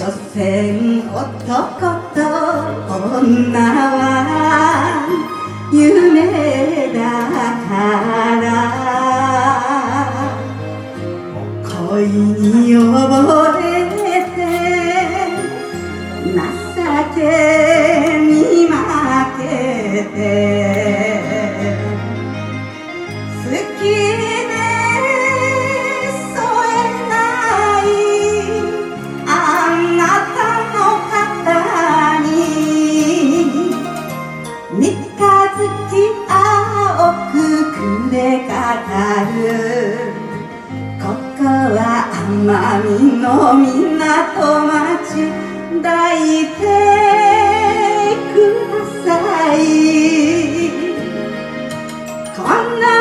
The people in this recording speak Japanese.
所詮男と女は夢だから恋に溺れて情けに負けて好きで添えないあなたの肩に三日月青く暮れかかるここは奄美の港町抱いてくださいこんな